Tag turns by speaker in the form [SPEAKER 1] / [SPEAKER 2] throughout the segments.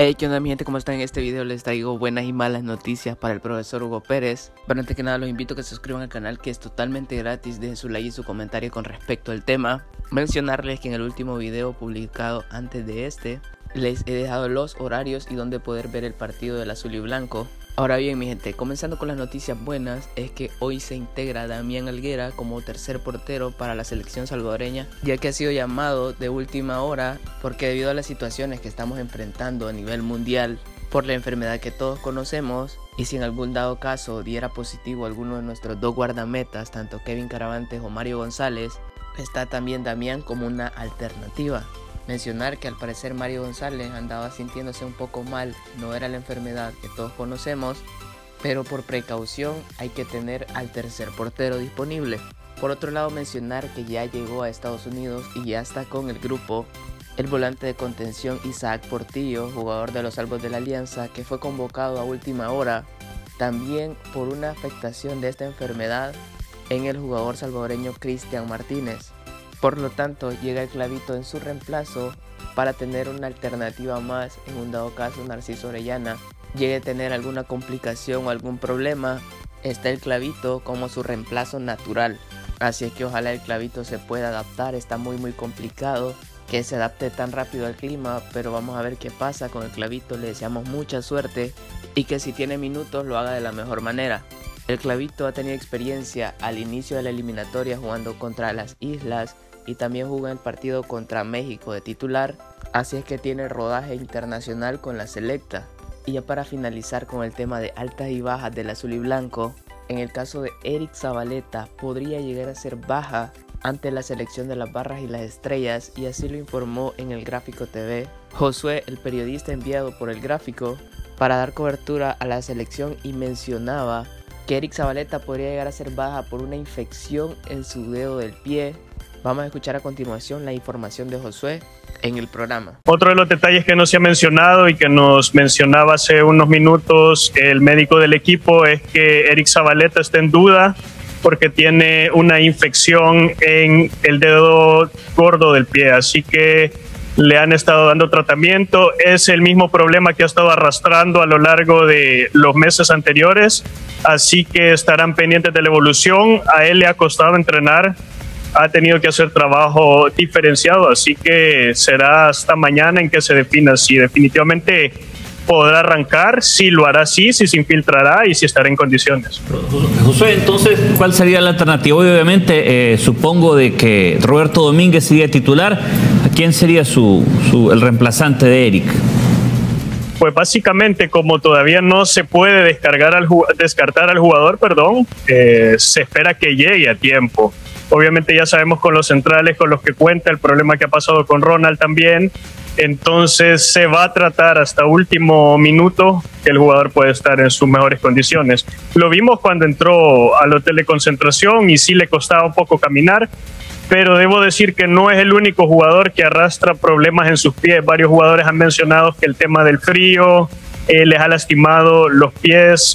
[SPEAKER 1] Hey, ¿qué onda mi gente? ¿Cómo están? En este video les traigo buenas y malas noticias para el profesor Hugo Pérez. Pero antes que nada los invito a que se suscriban al canal, que es totalmente gratis. Dejen su like y su comentario con respecto al tema. Mencionarles que en el último video publicado antes de este, les he dejado los horarios y dónde poder ver el partido del azul y blanco. Ahora bien mi gente, comenzando con las noticias buenas, es que hoy se integra Damián Helguera como tercer portero para la selección salvadoreña, ya que ha sido llamado de última hora porque debido a las situaciones que estamos enfrentando a nivel mundial por la enfermedad que todos conocemos, y si en algún dado caso diera positivo alguno de nuestros dos guardametas, tanto Kevin Caravantes o Mario González, está también Damián como una alternativa. Mencionar que al parecer Mario González andaba sintiéndose un poco mal, no era la enfermedad que todos conocemos, pero por precaución hay que tener al tercer portero disponible. Por otro lado, mencionar que ya llegó a Estados Unidos y ya está con el grupo el volante de contención Isaac Portillo, jugador de los Salvos de la Alianza, que fue convocado a última hora también por una afectación de esta enfermedad en el jugador salvadoreño Cristian Martínez. Por lo tanto, llega el Clavito en su reemplazo para tener una alternativa más en un dado caso Narciso Orellana llegue a tener alguna complicación o algún problema. Está el Clavito como su reemplazo natural. Así es que ojalá el Clavito se pueda adaptar. Está muy complicado que se adapte tan rápido al clima, pero vamos a ver qué pasa con el Clavito. Le deseamos mucha suerte y que si tiene minutos lo haga de la mejor manera. El Clavito ha tenido experiencia al inicio de la eliminatoria jugando contra las Islas y también jugó en el partido contra México de titular, así es que tiene rodaje internacional con la selecta. Y ya para finalizar con el tema de altas y bajas del azul y blanco, en el caso de Eric Zabaleta podría llegar a ser baja ante la selección de las barras y las estrellas, y así lo informó en el Gráfico TV Josué, el periodista enviado por el Gráfico para dar cobertura a la selección, y mencionaba que Eric Zabaleta podría llegar a ser baja por una infección en su dedo del pie. Vamos a escuchar a continuación la información de Josué en el programa.
[SPEAKER 2] Otro de los detalles que no se ha mencionado y que nos mencionaba hace unos minutos el médico del equipo es que Eric Zabaleta está en duda porque tiene una infección en el dedo gordo del pie, así que le han estado dando tratamiento. Es el mismo problema que ha estado arrastrando a lo largo de los meses anteriores, así que estarán pendientes de la evolución. A él le ha costado entrenar, ha tenido que hacer trabajo diferenciado, así que será hasta mañana en que se defina si definitivamente podrá arrancar, si lo hará así, si se infiltrará y si estará en condiciones.
[SPEAKER 3] Josué, entonces, ¿cuál sería la alternativa? Obviamente, supongo de que Roberto Domínguez sería titular. ¿Quién sería el reemplazante de Eric?
[SPEAKER 2] Pues básicamente, como todavía no se puede descartar al jugador, se espera que llegue a tiempo. Obviamente ya sabemos con los centrales con los que cuenta, el problema que ha pasado con Ronald también. Entonces se va a tratar hasta último minuto que el jugador puede estar en sus mejores condiciones. Lo vimos cuando entró al hotel de concentración y sí le costaba un poco caminar, pero debo decir que no es el único jugador que arrastra problemas en sus pies. Varios jugadores han mencionado que el tema del frío les ha lastimado los pies.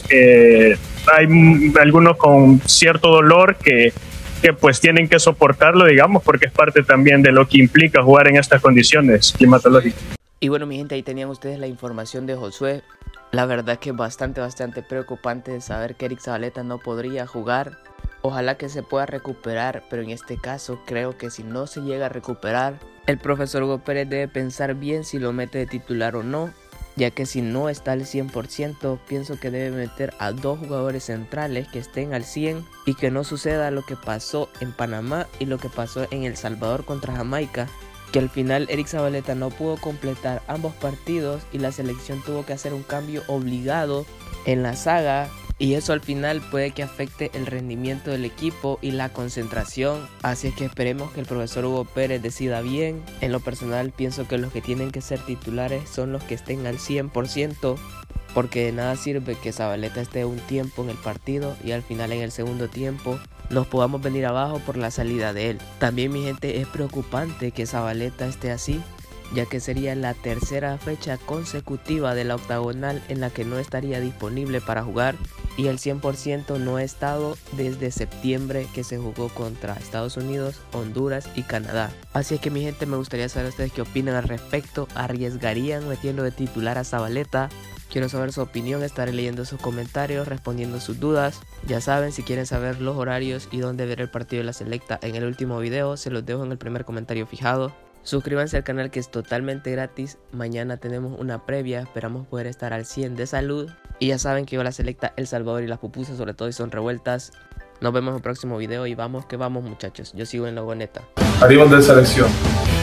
[SPEAKER 2] Hay algunos con cierto dolor que pues tienen que soportarlo, digamos, porque es parte también de lo que implica jugar en estas condiciones climatológicas.
[SPEAKER 1] Y bueno mi gente, ahí tenían ustedes la información de Josué. La verdad que es bastante preocupante de saber que Eric Zabaleta no podría jugar. Ojalá que se pueda recuperar, pero en este caso creo que si no se llega a recuperar, el profesor Hugo Pérez debe pensar bien si lo mete de titular o no, ya que si no está al 100%, pienso que debe meter a dos jugadores centrales que estén al 100 y que no suceda lo que pasó en Panamá y lo que pasó en El Salvador contra Jamaica, que al final Eric Zabaleta no pudo completar ambos partidos y la selección tuvo que hacer un cambio obligado en la saga, y eso al final puede que afecte el rendimiento del equipo y la concentración. Así es que esperemos que el profesor Hugo Pérez decida bien. En lo personal pienso que los que tienen que ser titulares son los que estén al 100%, porque de nada sirve que Zabaleta esté un tiempo en el partido y al final en el segundo tiempo nos podamos venir abajo por la salida de él. También mi gente, es preocupante que Zabaleta esté así, ya que sería la tercera fecha consecutiva de la octagonal en la que no estaría disponible para jugar, y el 100% no ha estado desde septiembre que se jugó contra Estados Unidos, Honduras y Canadá. Así es que mi gente, me gustaría saber ustedes qué opinan al respecto. ¿Arriesgarían metiendo de titular a Zabaleta? Quiero saber su opinión, estaré leyendo sus comentarios, respondiendo sus dudas. Ya saben, si quieren saber los horarios y dónde ver el partido de la selecta en el último video, se los dejo en el primer comentario fijado. Suscríbanse al canal, que es totalmente gratis. Mañana tenemos una previa, esperamos poder estar al 100 de salud. Y ya saben que yo la selecta El Salvador y las pupusas, sobre todo si son revueltas. Nos vemos en el próximo video y vamos que vamos, muchachos. Yo sigo en la goneta.
[SPEAKER 4] Arriba de selección.